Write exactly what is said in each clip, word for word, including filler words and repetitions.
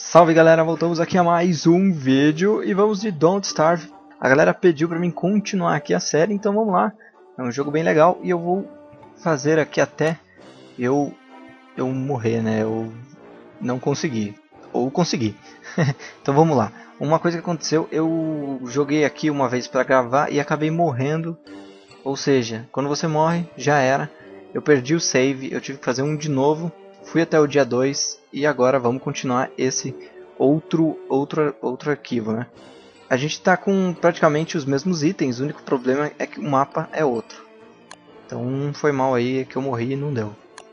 Salve galera, voltamos aqui a mais um vídeo e vamos de Don't Starve. A galera pediu pra mim continuar aqui a série, então vamos lá. É um jogo bem legal e eu vou fazer aqui até eu, eu morrer, né? Eu não conseguir, ou conseguir. Então vamos lá. Uma coisa que aconteceu, eu joguei aqui uma vez pra gravar e acabei morrendo. Ou seja, quando você morre, já era. Eu perdi o save, eu tive que fazer um de novo. Fui até o dia dois e agora vamos continuar esse outro, outro, outro arquivo, né? A gente está com praticamente os mesmos itens, o único problema é que o mapa é outro. Então foi mal aí que eu morri e não deu.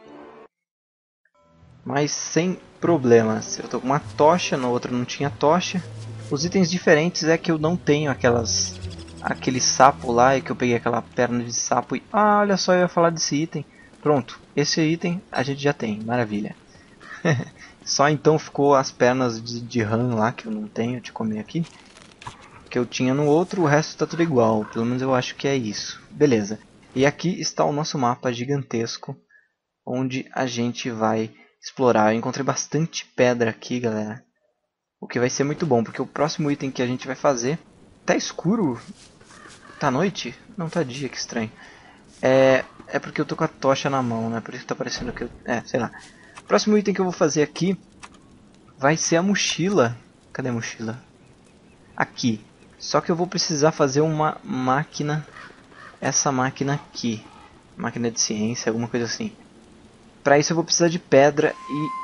Mas sem problemas. Eu tô com uma tocha, no outro não tinha tocha. Os itens diferentes é que eu não tenho aquelas... aquele sapo lá e que eu peguei aquela perna de sapo e... Ah, olha só, eu ia falar desse item. Pronto, esse item a gente já tem, maravilha. Só então ficou as pernas de, de rã lá, que eu não tenho, de comer aqui. Que eu tinha no outro, o resto está tudo igual, pelo menos eu acho que é isso. Beleza, e aqui está o nosso mapa gigantesco, onde a gente vai explorar. Eu encontrei bastante pedra aqui, galera. O que vai ser muito bom, porque o próximo item que a gente vai fazer... Tá escuro? Tá noite? Não, tá dia, que estranho. É... É porque eu tô com a tocha na mão, né? Por isso que tá parecendo que eu... É, sei lá. O próximo item que eu vou fazer aqui vai ser a mochila. Cadê a mochila? Aqui. Só que eu vou precisar fazer uma máquina. Essa máquina aqui. Máquina de ciência, alguma coisa assim. Pra isso eu vou precisar de pedra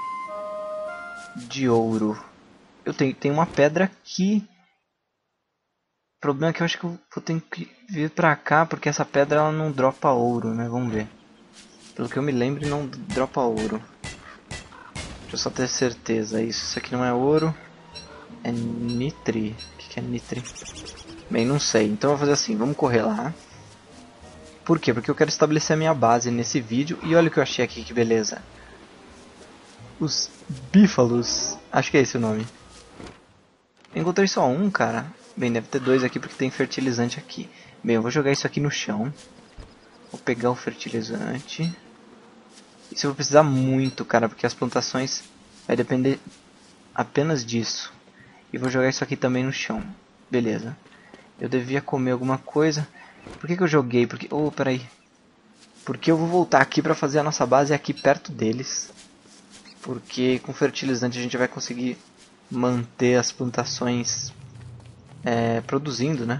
e... de ouro. Eu tenho, tenho uma pedra aqui. O problema é que eu acho que eu vou ter que vir pra cá, porque essa pedra ela não dropa ouro, né? Vamos ver. Pelo que eu me lembro, não dropa ouro. Deixa eu só ter certeza. Isso, isso aqui não é ouro. É nitri. O que, que é nitri? Bem, não sei. Então eu vou fazer assim, vamos correr lá. Por quê? Porque eu quero estabelecer a minha base nesse vídeo. E olha o que eu achei aqui, que beleza. Os bífalos. Acho que é esse o nome. Eu encontrei só um, cara. Bem, deve ter dois aqui porque tem fertilizante aqui. Bem, eu vou jogar isso aqui no chão. Vou pegar o fertilizante. Isso eu vou precisar muito, cara, porque as plantações vai depender apenas disso. E vou jogar isso aqui também no chão. Beleza. Eu devia comer alguma coisa. Por que que eu joguei? Porque... Oh, peraí. Porque eu vou voltar aqui pra fazer a nossa base aqui perto deles. Porque com fertilizante a gente vai conseguir manter as plantações... É, produzindo, né?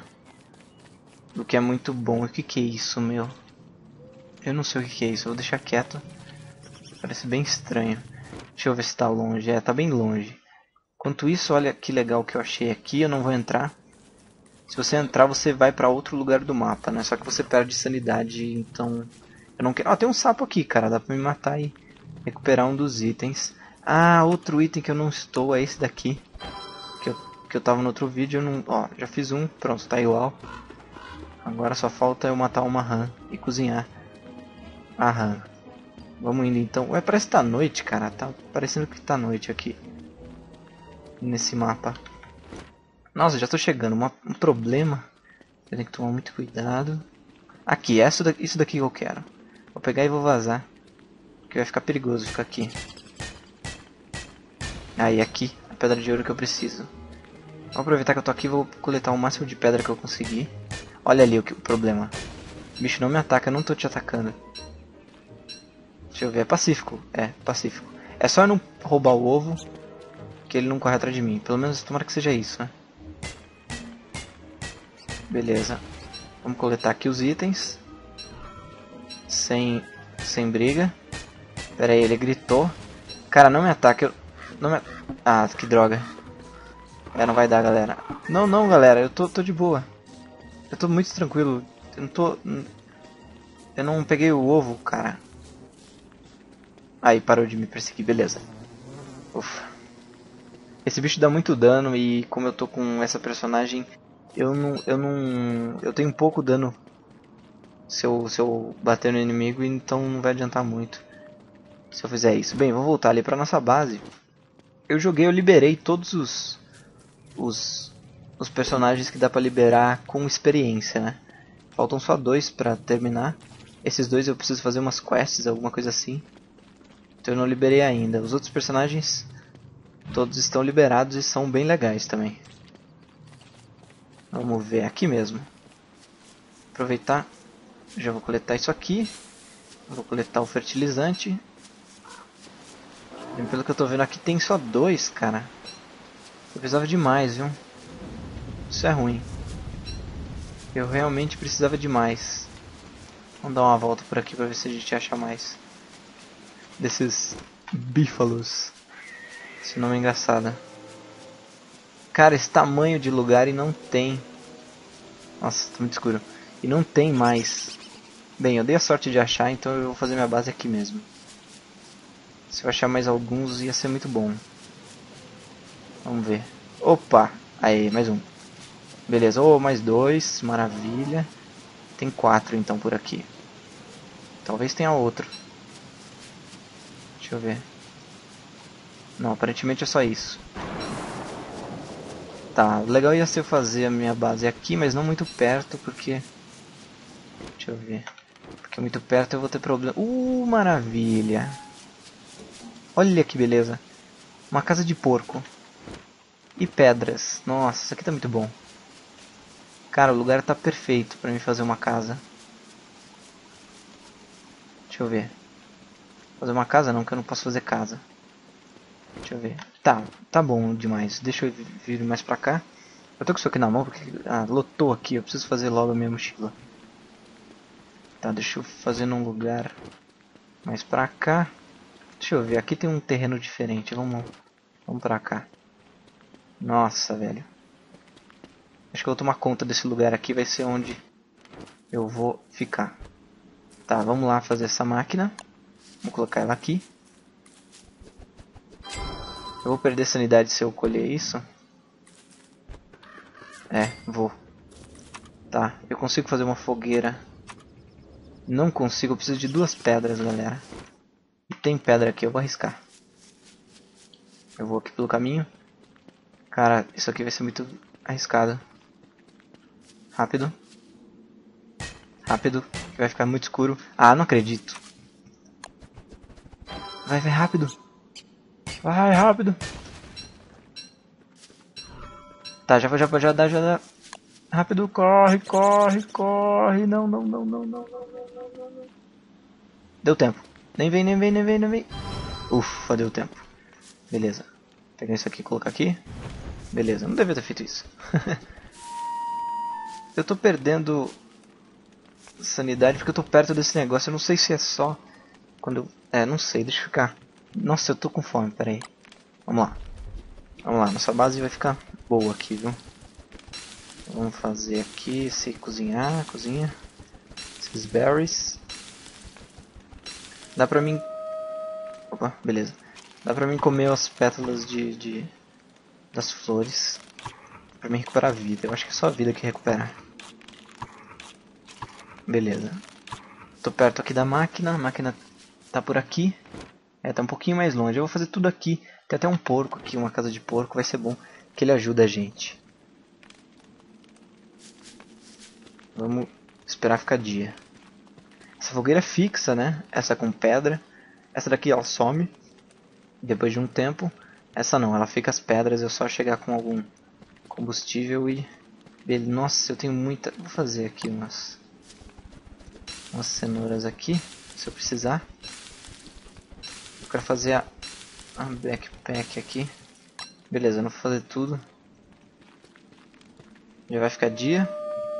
O que é muito bom. O que que é isso, meu? Eu não sei o que que é isso. Eu vou deixar quieto. Parece bem estranho. Deixa eu ver se tá longe. É, tá bem longe. Enquanto isso, olha que legal que eu achei aqui. Eu não vou entrar. Se você entrar, você vai pra outro lugar do mapa, né? Só que você perde sanidade, então... Eu não quero... Ah, tem um sapo aqui, cara. Dá pra me matar e recuperar um dos itens. Ah, outro item que eu não estou é esse daqui. Que eu tava no outro vídeo, eu não... Ó, já fiz um, pronto, tá igual. Agora só falta eu matar uma rã e cozinhar a rã. Vamos indo então. Ué, parece que tá noite, cara. Tá parecendo que tá noite aqui. Nesse mapa. Nossa, já tô chegando. Uma, um problema. Eu tenho que tomar muito cuidado. Aqui, isso daqui, isso daqui que eu quero. Vou pegar e vou vazar. Porque vai ficar perigoso ficar aqui. Aí, aqui, a pedra de ouro que eu preciso. Vou aproveitar que eu tô aqui e vou coletar o máximo de pedra que eu conseguir. Olha ali o, que, o problema. O bicho não me ataca, eu não tô te atacando. Deixa eu ver, é pacífico. É, pacífico. É só eu não roubar o ovo que ele não corre atrás de mim. Pelo menos tomara que seja isso, né? Beleza. Vamos coletar aqui os itens. Sem, sem briga. Pera aí, ele gritou. Cara, não me ataque. Eu, não me... Ah, que droga. É, não vai dar, galera. Não, não, galera. Eu tô, tô de boa. Eu tô muito tranquilo. Eu não tô... Eu não peguei o ovo, cara. Aí, parou de me perseguir. Beleza. Ufa. Esse bicho dá muito dano e como eu tô com essa personagem... Eu não... Eu não... Eu tenho pouco dano se eu, se eu bater no inimigo, então não vai adiantar muito se eu fizer isso. Bem, vou voltar ali pra nossa base. Eu joguei, eu liberei todos os... Os, os personagens que dá pra liberar com experiência, né? Faltam só dois pra terminar. Esses dois eu preciso fazer umas quests, alguma coisa assim. Então eu não liberei ainda. Os outros personagens Todos estão liberados e são bem legais também. Vamos ver aqui mesmo. Aproveitar. Já vou coletar isso aqui. Vou coletar o fertilizante. E pelo que eu tô vendo aqui tem só dois, cara. Eu precisava de mais, viu? Isso é ruim. Eu realmente precisava de mais. Vamos dar uma volta por aqui pra ver se a gente acha mais desses bífalos. Esse nome é engraçado. Cara, esse tamanho de lugar e não tem. Nossa, tá muito escuro. E não tem mais. Bem, eu dei a sorte de achar, então eu vou fazer minha base aqui mesmo. Se eu achar mais alguns ia ser muito bom. Vamos ver. Opa! Aí, mais um. Beleza, oh, mais dois, maravilha. Tem quatro então por aqui. Talvez tenha outro. Deixa eu ver. Não, aparentemente é só isso. Tá, legal ia ser eu fazer a minha base aqui, mas não muito perto, porque... Deixa eu ver. Porque muito perto eu vou ter problema. Uh, maravilha! Olha que beleza. Uma casa de porco. E pedras. Nossa, isso aqui tá muito bom. Cara, o lugar tá perfeito pra mim fazer uma casa. Deixa eu ver. Fazer uma casa não, que eu não posso fazer casa. Deixa eu ver. Tá, tá bom demais. Deixa eu vir mais pra cá. Eu tô com isso aqui na mão porque... Ah, lotou aqui. Eu preciso fazer logo a minha mochila. Tá, deixa eu fazer num lugar mais pra cá. Deixa eu ver. Aqui tem um terreno diferente. Vamos, vamos pra cá. Nossa, velho. Acho que eu vou tomar conta desse lugar aqui. Vai ser onde eu vou ficar. Tá, vamos lá fazer essa máquina. Vou colocar ela aqui. Eu vou perder sanidade se eu colher isso. É, vou. Tá, eu consigo fazer uma fogueira. Não consigo, eu preciso de duas pedras, galera. E tem pedra aqui, eu vou arriscar. Eu vou aqui pelo caminho. Cara, isso aqui vai ser muito arriscado. Rápido. Rápido, que vai ficar muito escuro. Ah, não acredito. Vai, vai rápido. Vai rápido. Tá, já já já dá, já dá. Rápido, corre, corre, corre. Não, não, não, não, não, não, não, não, não. Deu tempo. Nem vem, nem vem, nem vem, nem vem. Ufa, deu tempo. Beleza. Pegar isso aqui e colocar aqui. Beleza, não devia ter feito isso. Eu tô perdendo sanidade porque eu tô perto desse negócio. Eu não sei se é só quando eu... É, não sei, deixa eu ficar. Nossa, eu tô com fome, peraí. Vamos lá. Vamos lá, nossa base vai ficar boa aqui, viu? Vamos fazer aqui, esse cozinhar, cozinha. Esses berries. Dá pra mim... Opa, beleza. Dá pra mim comer as pétalas de, de... das flores. Pra mim recuperar a vida. Eu acho que é só a vida que recupera. Beleza. Tô perto aqui da máquina. A máquina tá por aqui. É, tá um pouquinho mais longe. Eu vou fazer tudo aqui. Tem até um porco aqui, uma casa de porco. Vai ser bom que ele ajuda a gente. Vamos esperar ficar dia. Essa fogueira é fixa, né? Essa com pedra. Essa daqui ela some depois de um tempo. Essa não, ela fica as pedras. Eu só chegar com algum combustível e... Nossa, eu tenho muita... Vou fazer aqui umas... Umas cenouras aqui, se eu precisar. Eu quero fazer a... A backpack aqui. Beleza, eu não vou fazer tudo. Já vai ficar dia.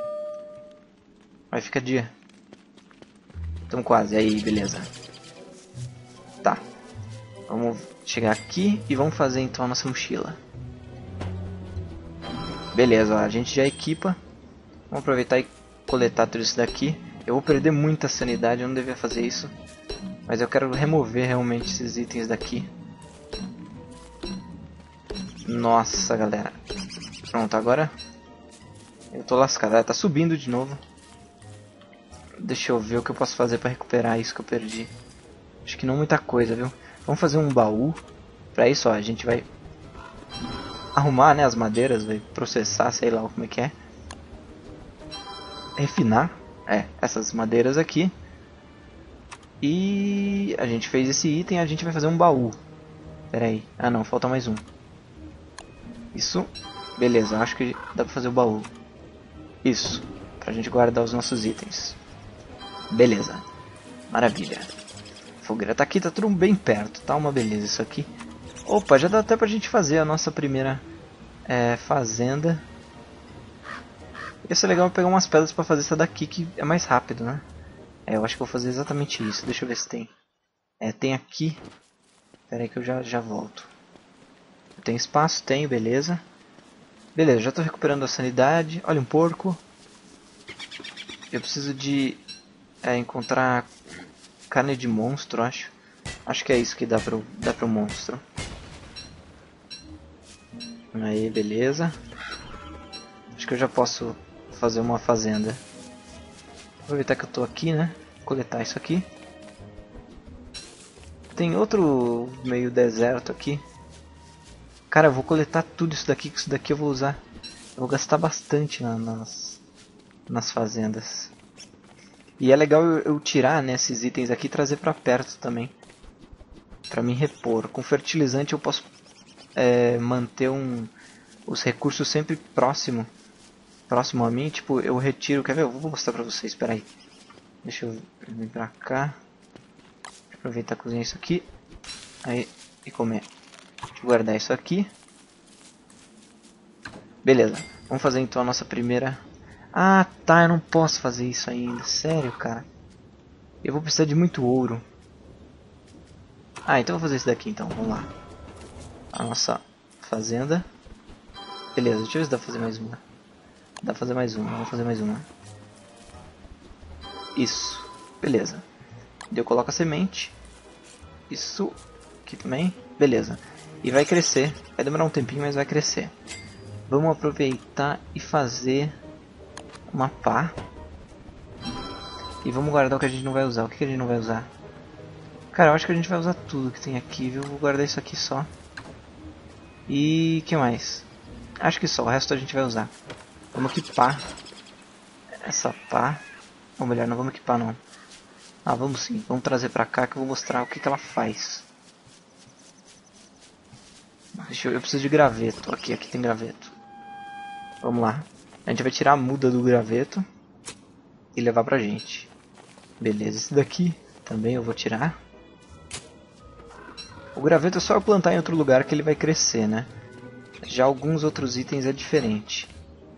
Vai ficar dia. Estamos quase, aí, beleza. Tá. Vamos chegar aqui e vamos fazer então a nossa mochila. Beleza, ó, a gente já equipa. Vamos aproveitar e coletar tudo isso daqui. Eu vou perder muita sanidade, eu não devia fazer isso. Mas eu quero remover realmente esses itens daqui. Nossa, galera. Pronto, agora eu tô lascado. Tá subindo de novo. Deixa eu ver o que eu posso fazer pra recuperar isso que eu perdi. Acho que não muita coisa, viu? Vamos fazer um baú. Pra isso, ó, a gente vai arrumar, né, as madeiras, vai processar, sei lá como é que é. Refinar, é, essas madeiras aqui. E a gente fez esse item, a gente vai fazer um baú. Pera aí, ah não, falta mais um. Isso. Beleza, acho que dá pra fazer o baú. Isso. Pra gente guardar os nossos itens. Beleza. Maravilha. A fogueira tá aqui, tá tudo bem perto. Tá uma beleza isso aqui. Opa, já dá até pra gente fazer a nossa primeira é, fazenda. Ia ser legal pegar umas pedras pra fazer essa daqui que é mais rápido, né? É, eu acho que vou fazer exatamente isso. Deixa eu ver se tem. É, tem aqui. Pera aí que eu já, já volto. Tem espaço? Tenho, beleza. Beleza, já tô recuperando a sanidade. Olha, um porco. Eu preciso de é, encontrar carne de monstro, acho. Acho que é isso que dá pro, dá pro monstro. Aí, beleza. Acho que eu já posso fazer uma fazenda. Aproveitar que eu tô aqui, né? Coletar isso aqui. Tem outro meio deserto aqui. Cara, eu vou coletar tudo isso daqui, que isso daqui eu vou usar. Eu vou gastar bastante na, nas, nas fazendas. E é legal eu, eu tirar, né, esses itens aqui e trazer pra perto também. Pra me repor. Com fertilizante eu posso é, manter um, os recursos sempre próximo. Próximo a mim. Tipo, eu retiro... Quer ver? Eu vou mostrar pra vocês, espera aí. Deixa eu vir pra cá. Aproveitar e cozinhar isso aqui. Aí, e comer. Deixa eu guardar isso aqui. Beleza. Vamos fazer então a nossa primeira... Ah, tá. Eu não posso fazer isso ainda. Sério, cara. Eu vou precisar de muito ouro. Ah, então eu vou fazer isso daqui então. Vamos lá. A nossa fazenda. Beleza. Deixa eu ver se dá pra fazer mais uma. Dá pra fazer mais uma. Vamos fazer mais uma. Isso. Beleza. Eu coloco a semente. Isso. Aqui também. Beleza. E vai crescer. Vai demorar um tempinho, mas vai crescer. Vamos aproveitar e fazer uma pá. E vamos guardar o que a gente não vai usar. O que a gente não vai usar? Cara, eu acho que a gente vai usar tudo que tem aqui, viu? Vou guardar isso aqui só. E... que mais? Acho que só. O resto a gente vai usar. Vamos equipar essa pá. Ou melhor, não vamos equipar não. Ah, vamos sim. Vamos trazer pra cá que eu vou mostrar o que, que ela faz. Deixa eu, eu preciso de graveto. Aqui, aqui tem graveto. Vamos lá. A gente vai tirar a muda do graveto e levar pra gente. Beleza, esse daqui também eu vou tirar. O graveto é só eu plantar em outro lugar que ele vai crescer, né? Já alguns outros itens é diferente.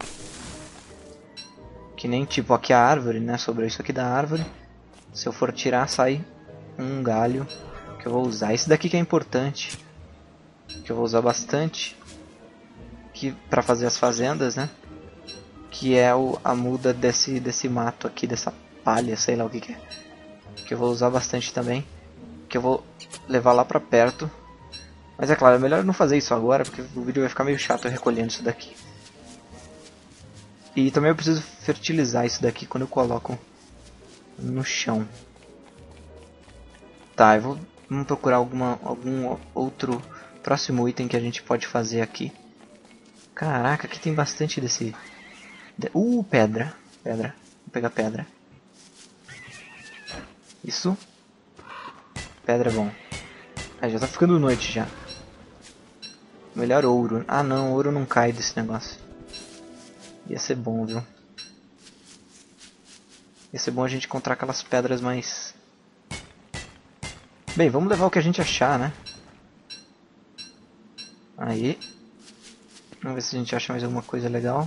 Que nem tipo aqui a árvore, né? Sobrou isso aqui da árvore. Se eu for tirar, sai um galho que eu vou usar. Esse daqui que é importante. Que eu vou usar bastante. Que, pra fazer as fazendas, né? Que é o, a muda desse, desse mato aqui, dessa palha, sei lá o que, que é. Que eu vou usar bastante também. Que eu vou levar lá pra perto. Mas é claro, é melhor não fazer isso agora, porque o vídeo vai ficar meio chato eu recolhendo isso daqui. E também eu preciso fertilizar isso daqui quando eu coloco no chão. Tá, eu vou vamos procurar alguma, algum outro próximo item que a gente pode fazer aqui. Caraca, aqui tem bastante desse... Uh, pedra. Pedra. Vou pegar pedra. Isso. Pedra é bom. Ah, já tá ficando noite já. Melhor ouro. Ah não, ouro não cai desse negócio. Ia ser bom, viu? Ia ser bom a gente encontrar aquelas pedras mais... Bem, vamos levar o que a gente achar, né? Aí. Vamos ver se a gente acha mais alguma coisa legal.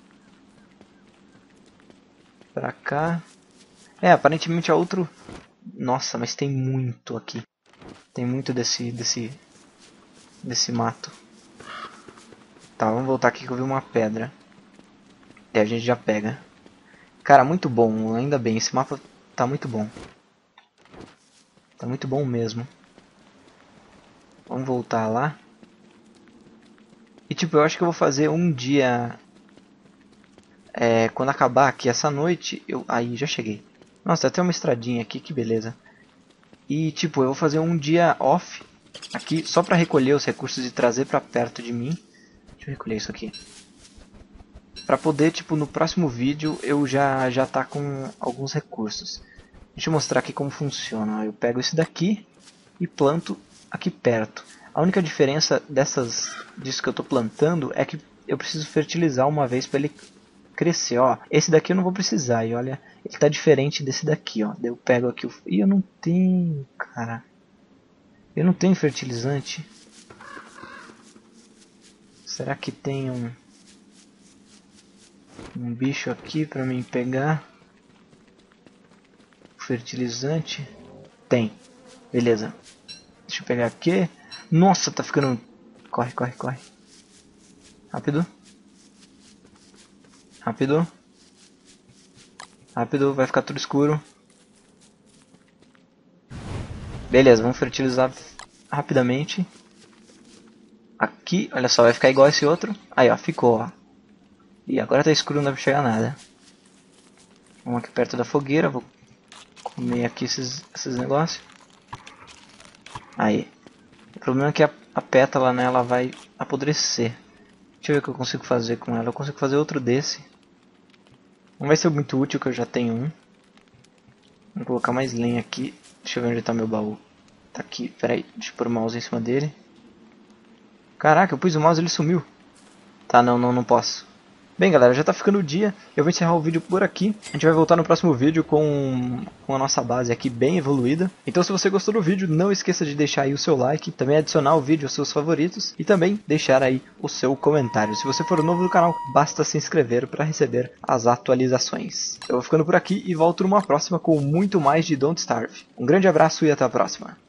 Pra cá. É, aparentemente é outro... Nossa, mas tem muito aqui. Tem muito desse... Desse... Desse mato. Tá, vamos voltar aqui que eu vi uma pedra. E a gente já pega. Cara, muito bom. Ainda bem, esse mapa tá muito bom. Tá muito bom mesmo. Vamos voltar lá. E tipo, eu acho que eu vou fazer um dia... É, quando acabar aqui essa noite, eu... Aí, já cheguei. Nossa, tem até uma estradinha aqui, que beleza. E tipo, eu vou fazer um dia off aqui, só pra recolher os recursos e trazer pra perto de mim. Deixa eu recolher isso aqui. Pra poder, tipo, no próximo vídeo eu já, já tá com alguns recursos. Deixa eu mostrar aqui como funciona. Eu pego esse daqui e planto aqui perto. A única diferença dessas, disso que eu tô plantando é que eu preciso fertilizar uma vez para ele crescer, ó. Esse daqui eu não vou precisar, e olha, ele tá diferente desse daqui, ó. Eu pego aqui o... Ih, eu não tenho, cara. Eu não tenho fertilizante. Será que tem um... Um bicho aqui pra mim pegar? Fertilizante? Tem. Beleza. Deixa eu pegar aqui. Nossa, tá ficando... Corre, corre, corre. Rápido. Rápido. Rápido, vai ficar tudo escuro. Beleza, vamos fertilizar rapidamente. Aqui, olha só, vai ficar igual esse outro. Aí, ó, ficou, ó. E agora tá escuro, não dá pra chegar nada. Vamos aqui perto da fogueira, vou comer aqui esses, esses negócios. Aí. O problema é que a, a pétala, né, ela vai apodrecer. Deixa eu ver o que eu consigo fazer com ela. Eu consigo fazer outro desse. Não vai ser muito útil, que eu já tenho um. Vou colocar mais lenha aqui. Deixa eu ver onde está meu baú. Tá aqui, peraí. Deixa eu pôr o mouse em cima dele. Caraca, eu pus o mouse e ele sumiu. Tá, não, não, não posso. Bem, galera, já tá ficando o dia. Eu vou encerrar o vídeo por aqui. A gente vai voltar no próximo vídeo com, com a nossa base aqui bem evoluída. Então, se você gostou do vídeo, não esqueça de deixar aí o seu like. Também adicionar o vídeo aos seus favoritos. E também deixar aí o seu comentário. Se você for novo no canal, basta se inscrever para receber as atualizações. Eu vou ficando por aqui e volto numa próxima com muito mais de Don't Starve. Um grande abraço e até a próxima.